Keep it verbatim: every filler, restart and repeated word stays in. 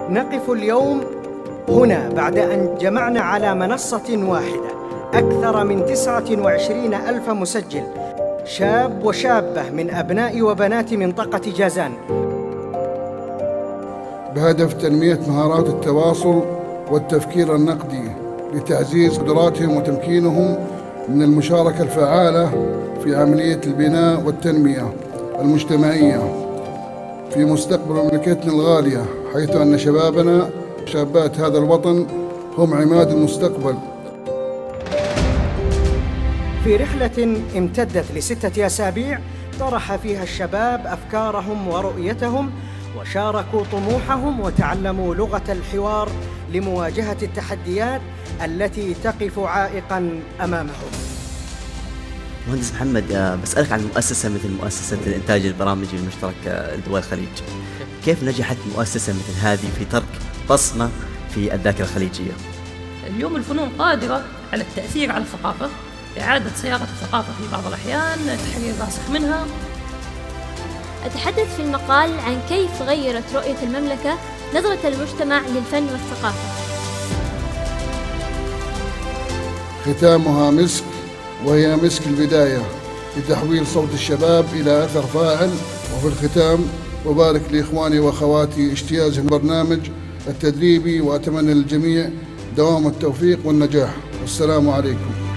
نقف اليوم هنا بعد أن جمعنا على منصة واحدة أكثر من تسعة وعشرين ألف مسجل، شاب وشابة من أبناء وبنات منطقة جازان، بهدف تنمية مهارات التواصل والتفكير النقدي لتعزيز قدراتهم وتمكينهم من المشاركة الفعالة في عملية البناء والتنمية المجتمعية في مستقبل مملكتنا الغالية، حيث أن شبابنا وشابات هذا الوطن هم عماد المستقبل. في رحلة امتدت لستة أسابيع طرح فيها الشباب أفكارهم ورؤيتهم، وشاركوا طموحهم وتعلموا لغة الحوار لمواجهة التحديات التي تقف عائقاً أمامهم. مهندس محمد، بسألك عن مؤسسة مثل مؤسسة الإنتاج البرامجي المشترك لدول الخليج، كيف نجحت مؤسسة مثل هذه في ترك بصمة في الذاكرة الخليجية؟ اليوم الفنون قادرة على التأثير على الثقافة، إعادة صياغة الثقافة في بعض الأحيان، تحرير راسخ منها. أتحدث في المقال عن كيف غيرت رؤية المملكة نظرة المجتمع للفن والثقافة. ختامها مسك، وهي مسك البداية لتحويل صوت الشباب إلى أثر فاعل. وفي الختام أبارك لإخواني وأخواتي اجتياز البرنامج التدريبي، وأتمنى للجميع دوام التوفيق والنجاح، والسلام عليكم.